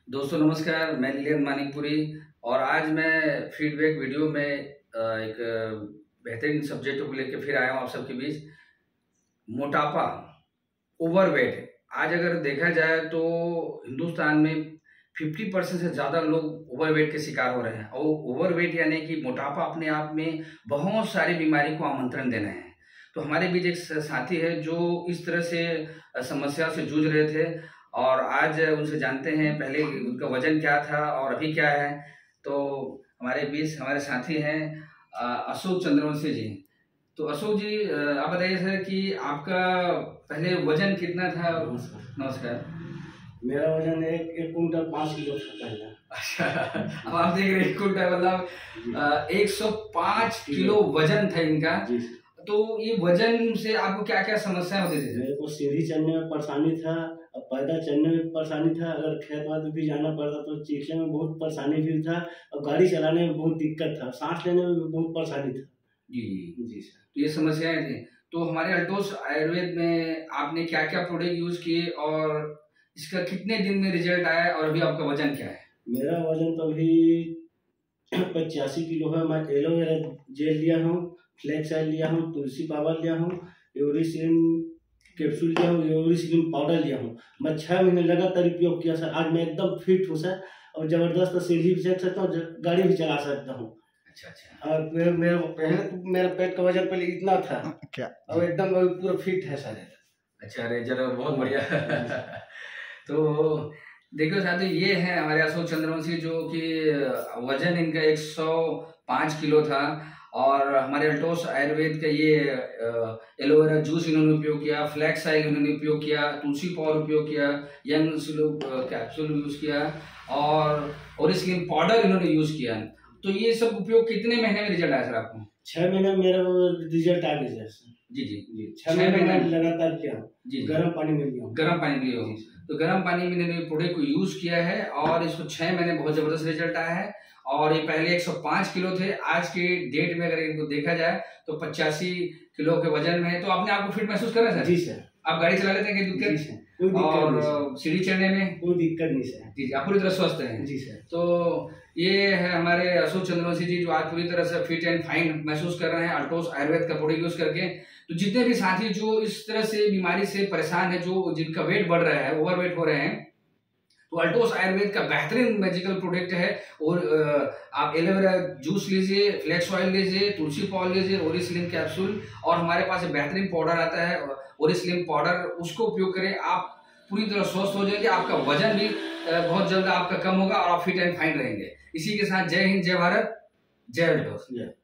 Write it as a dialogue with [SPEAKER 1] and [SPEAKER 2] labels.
[SPEAKER 1] दोस्तों नमस्कार, मैं नीलेन मानिकपुरी और आज मैं फीडबैक वीडियो में एक बेहतरीन सब्जेक्ट को लेकर फिर आया हूँ आप सबके बीच। मोटापा, ओवरवेट। आज अगर देखा जाए तो हिंदुस्तान में 50% से ज़्यादा लोग ओवरवेट के शिकार हो रहे हैं और ओवरवेट यानी कि मोटापा अपने आप में बहुत सारी बीमारी को आमंत्रण देना है। तो हमारे बीच एक साथी है जो इस तरह से समस्या से जूझ रहे थे और आज उनसे जानते हैं पहले उनका वजन क्या था और अभी क्या है। तो हमारे बीच हमारे साथी हैं अशोक चंद्रवंशी जी। तो अशोक जी, आप बताइए सर कि आपका पहले वजन कितना था? नमस्कार।
[SPEAKER 2] मेरा वजन एक कुंटल 5 किलो था पहले।
[SPEAKER 1] अच्छा, अब आप देख रहे हैं 1 कुंटल मतलब 105 किलो वजन था इनका। तो ये वजन से आपको क्या क्या समस्या होती थी?
[SPEAKER 2] मेरे को सीढ़ी चढ़ने में परेशानी था और पैदल चलने में परेशानी था। अगर खेत वात भी जाना पड़ता तो चीखने में बहुत परेशानी भी था और गाड़ी चलाने में बहुत दिक्कत था, सांस लेने में भी बहुत परेशानी था।
[SPEAKER 1] जी जी सर, तो ये समस्याएं थी। तो हमारे अल्टोस आयुर्वेद में आपने क्या क्या प्रोडक्ट यूज किए और इसका कितने दिन में रिजल्ट आया और अभी आपका वजन क्या है?
[SPEAKER 2] मेरा वजन तो अभी 85 किलो है। मैं एलोवेरा जेल लिया हूँ, फ्लैक्स ऑयल लिया हूँ, तुलसी पावर लिया हूँ, यूरिसिन कैप्सूल लिया हूँ, यूरिसिन पाउडर लिया हूँ। मैं 6 महीने लगातार उपयोग किया सर। आज मैं एकदम फिट हूँ सर और जबरदस्त सीढ़ी भी चढ़ सकता हूँ, गाड़ी भी चला सकता हूँ।
[SPEAKER 1] अच्छा।
[SPEAKER 2] और मेरा पेट का वजन पहले इतना था क्या, और एकदम पूरा फिट है सर।
[SPEAKER 1] अच्छा, अरे जरा बहुत बढ़िया। तो देखो साथियों, ये है हमारे अशोक चंद्रवंशी जो कि वजन इनका 105 किलो था और हमारे अल्टोस आयुर्वेद का ये एलोवेरा जूस इन्होंने उपयोग किया, फ्लैक्स ऑयल इन्होंने उपयोग किया, तुलसी पाउडर उपयोग किया, यंग कैप्सूल यूज किया और ओरिस्लिन पाउडर इन्होंने यूज किया। तो ये सब उपयोग कितने महीने में रिजल्ट आया सर आपको?
[SPEAKER 2] 6 महीने मेरा रिजल्ट आ गया सर।
[SPEAKER 1] जी
[SPEAKER 2] 6 महीने लगातार किया जी। गर्म पानी में लिया,
[SPEAKER 1] गर्म पानी में लिया। तो गर्म पानी में इन्होंने प्रोडक्ट को यूज किया है और इसको 6 महीने बहुत जबरदस्त रिजल्ट आया है। और ये पहले 105 किलो थे, आज के डेट में अगर इनको देखा जाए तो 85 किलो के वजन में है। तो आपने आपको फिट महसूस कर रहे हैं सर?
[SPEAKER 2] जी सर।
[SPEAKER 1] आप गाड़ी चला लेते हैं दिक्कत और सीढ़ी चढ़ने में
[SPEAKER 2] कोई दिक्कत नहीं सर?
[SPEAKER 1] जी, आप पूरी तरह स्वस्थ हैं?
[SPEAKER 2] जी सर।
[SPEAKER 1] तो ये है हमारे अशोक चंद्रवंशी जी जो आज पूरी तरह से फिट एंड फाइन महसूस कर रहे हैं अल्टोस आयुर्वेद का प्रोडक्ट यूज करके। तो जितने भी साथी जो इस तरह से बीमारी से परेशान है, जो जिनका वेट बढ़ रहा है, ओवरवेट हो रहे हैं, तो अल्टोस आयुर्वेद का बेहतरीन मैजिकल प्रोडक्ट है। और आप एलोवेरा जूस लीजिए, फ्लैक्स ऑयल लीजिए, तुलसी पाउडर लीजिए, ओरिस्लिन कैप्सूल, और हमारे पास एक बेहतरीन पाउडर आता है ओरिस्लिन पाउडर, उसको उपयोग करें। आप पूरी तरह स्वस्थ हो जाएंगे, आपका वजन भी बहुत जल्द आपका कम होगा और आप फिट एंड फाइन रहेंगे। इसी के साथ जय हिंद, जय भारत, जय अल्टोस।